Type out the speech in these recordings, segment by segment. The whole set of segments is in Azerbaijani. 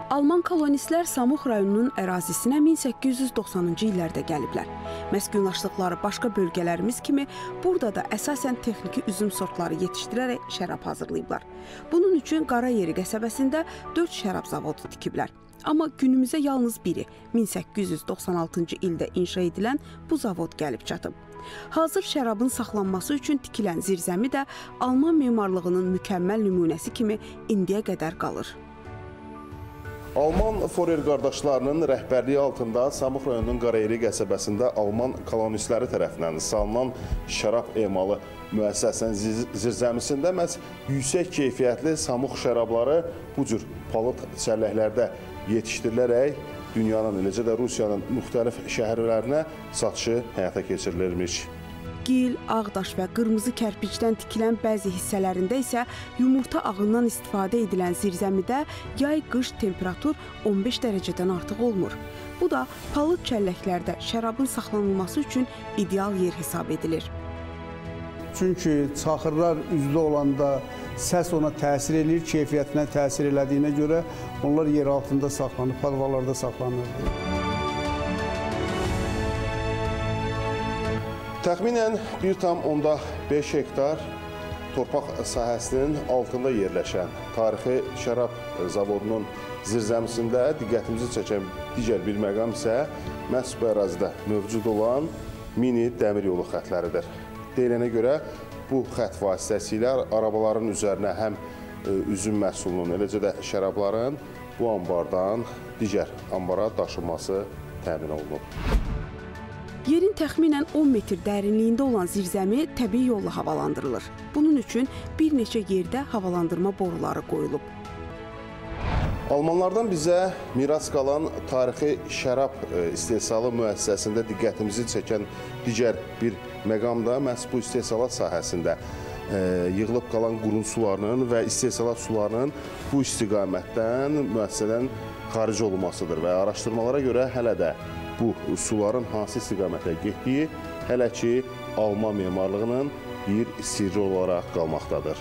Alman kolonistlər Samux rayonunun ərazisinə 1890-cı illərdə gəliblər. Məskunlaşdıqları başqa bölgələrimiz kimi burada da əsasən texniki üzüm sortları yetişdirərək şərab hazırlayıblar. Bunun üçün Qarayeri qəsəbəsində 4 şərab zavodu tikiblər. Amma günümüzə yalnız biri 1896-cı ildə inşa edilən bu zavod gəlib çatıb. Hazır şərabın saxlanması üçün tikilən zirzəmi də Alman memarlığının mükəmməl nümunəsi kimi indiyə qədər qalır. Alman Forer qardaşlarının rəhbərliyi altında Samux rayonunun Qarayeri qəsəbəsində Alman kolonistləri tərəfindən salınan şərab emalı müəssisəsinin zirzəmisində məhz yüksək keyfiyyətli Samux şərabları bu cür palıd çəlləklərdə yetişdirilərək dünyanın, eləcə də Rusiyanın müxtəlif şəhərlərinə satışı həyata keçirilirmiş. Gil, ağdaş və qırmızı kərpicdən tikilən bəzi hissələrində isə yumurta ağından istifadə edilən zirzəmidə yay-qış temperatur 15 dərəcədən artıq olmur. Bu da palıd çəlləklərdə şərabın saxlanılması üçün ideal yer hesab edilir. Çünki çaxırlar üzdə olanda səs ona təsir edir, keyfiyyətinə təsir elədiyinə görə onlar yer altında saxlanır, podvallarda saxlanır. Təxminən 1,5 hektar torpaq sahəsinin altında yerləşən tarixi şərab zavodunun zirzəmisində diqqətimizi çəkən digər bir məqam isə məhz bu ərazidə mövcud olan mini dəmir yolu xətləridir. Deyilənə görə bu xət vasitəsilə arabaların üzərinə həm üzüm məhsulunun, eləcə də şərabların bu ambardan digər ambara daşınması təmin olunub. Yerin təxminən 10 metr dərinliyində olan zirzəmi təbii yolla havalandırılır. Bunun üçün bir neçə yerdə havalandırma boruları qoyulub. Almanlardan bizə miras qalan tarixi şərab istehsalı müəssisəsində diqqətimizi çəkən digər bir məqam da məhz bu istehsalat sahəsində yığılıb qalan qurun sularının və istehsalat sularının bu istiqamətdən müəssisədən xaric olunmasıdır və araşdırmalara görə hələ də bu suların hansı istiqamətə getdiyi hələ ki Alman memarlığının bir sirri olaraq qalmaqdadır.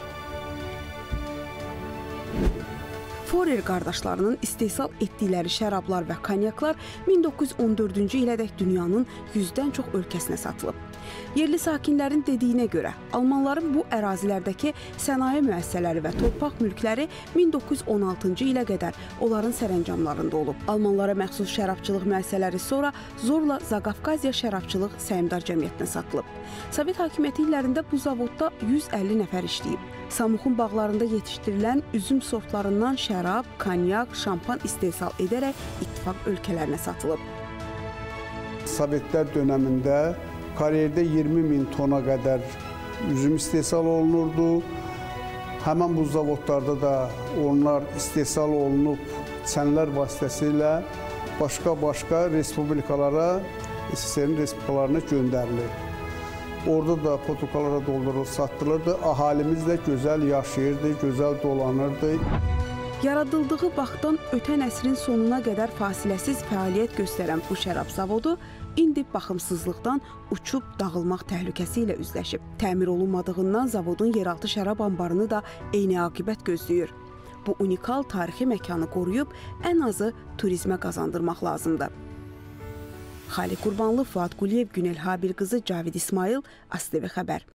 Forer qardaşlarının istehsal etdikləri şərablar və konyaklar 1914-cü ilədək dünyanın 100-dən çox ölkəsinə satılıb. Yerli sakinlərin dediyinə görə, Almanların bu ərazilərdəki sənaye müəssisələri və torpaq mülkləri 1916-cı ilə qədər onların sərəncamlarında olub. Almanlara məxsus şərabçılıq müəssisələri sonra zorla Zaqafqaziya Şərabçılıq Səhmdar Cəmiyyətinə satılıb. Sovet hakimiyyəti illərində bu zavodda 150 nəfər işləyib. Samuxun bağlarında yetişdirilən üzüm sortlarından şərab, konyak, şampan istehsal edərək ittifaq ölkələrinə satılıb. Sovetlər dönəmində Qarayerdə 20.000 tona qədər üzüm istehsal olunurdu. Həmən bu zavodlarda da onlar istehsal olunub çənlər vasitəsilə başqa respublikalara, SSR-in respublikalarına göndərilir. Orada da potokalara doldurulub satılırdı. Ahalimiz də gözəl yaşayırdı, gözəl dolanırdı. Yaradıldığı vaxtdan ötən əsrin sonuna qədər fasiləsiz fəaliyyət göstərən bu şərab zavodu indi baxımsızlıqdan uçub dağılmaq təhlükəsi ilə üzləşib. Təmir olunmadığından zavodun yeraltı şərab anbarını da eyni aqibət gözləyir. Bu unikal tarixi məkanı qoruyub ən azı turizmə qazandırmaq lazımdır. Xaliq Qurbanlı, Fuad Quliyev, Günel Habil qızı, Cavid İsmail, ASTV Xəbər.